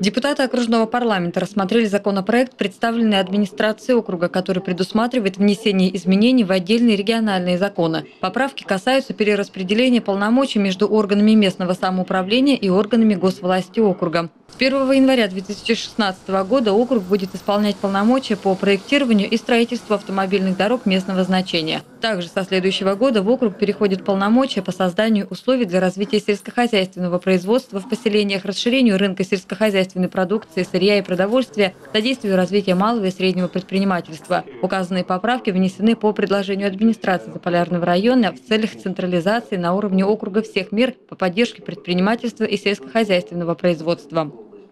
Депутаты окружного парламента рассмотрели законопроект, представленный администрацией округа, который предусматривает внесение изменений в отдельные региональные законы. Поправки касаются перераспределения полномочий между органами местного самоуправления и органами госвласти округа. С 1 января 2016 года округ будет исполнять полномочия по проектированию и строительству автомобильных дорог местного значения. Также со следующего года в округ переходят полномочия по созданию условий для развития сельскохозяйственного производства в поселениях, расширению рынка сельскохозяйственной продукции, сырья и продовольствия, содействию развития малого и среднего предпринимательства. Указанные поправки внесены по предложению администрации Заполярного района в целях централизации на уровне округа всех мер по поддержке предпринимательства и сельскохозяйственного производства.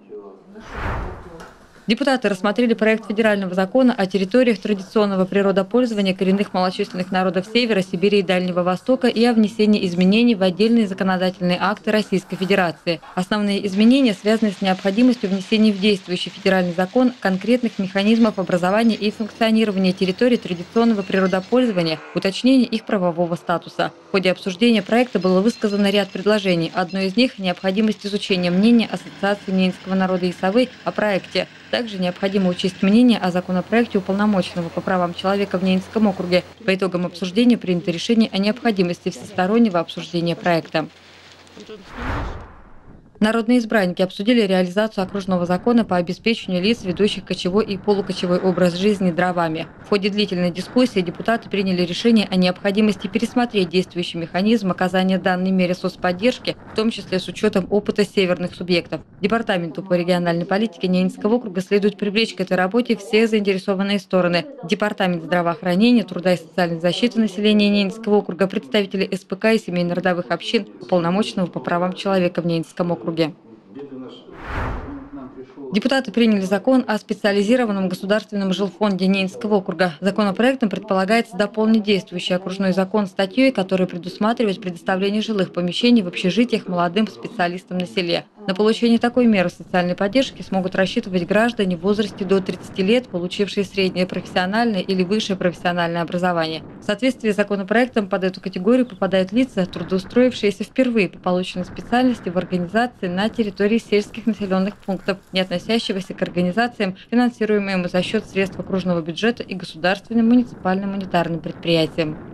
Депутаты рассмотрели проект федерального закона о территориях традиционного природопользования коренных малочисленных народов Севера, Сибири и Дальнего Востока и о внесении изменений в отдельные законодательные акты Российской Федерации. Основные изменения связаны с необходимостью внесения в действующий федеральный закон конкретных механизмов образования и функционирования территорий традиционного природопользования, уточнения их правового статуса. В ходе обсуждения проекта было высказано ряд предложений. Одно из них – необходимость изучения мнения Ассоциации Ненецкого народа и Совы о проекте. Также необходимо учесть мнение о законопроекте уполномоченного по правам человека в Ненецком округе. По итогам обсуждения принято решение о необходимости всестороннего обсуждения проекта. Народные избранники обсудили реализацию окружного закона по обеспечению лиц, ведущих кочевой и полукочевой образ жизни, дровами. В ходе длительной дискуссии депутаты приняли решение о необходимости пересмотреть действующий механизм оказания данной мере соцподдержки, в том числе с учетом опыта северных субъектов. Департаменту по региональной политике Ненецкого округа следует привлечь к этой работе все заинтересованные стороны. Департамент здравоохранения, труда и социальной защиты населения Ненецкого округа, представители СПК и семейно-родовых общин, уполномоченного по правам человека в Ненецком округе. Депутаты приняли закон о специализированном государственном жилфонде Ненецкого округа. Законопроектом предполагается дополнить действующий окружной закон статьей, которая предусматривает предоставление жилых помещений в общежитиях молодым специалистам на селе. На получение такой меры социальной поддержки смогут рассчитывать граждане в возрасте до 30 лет, получившие среднее профессиональное или высшее профессиональное образование. В соответствии с законопроектом под эту категорию попадают лица, трудоустроившиеся впервые по полученной специальности в организации на территории сельских населенных пунктов, не относящегося к организациям, финансируемым за счет средств окружного бюджета и государственным муниципальным унитарным предприятиям.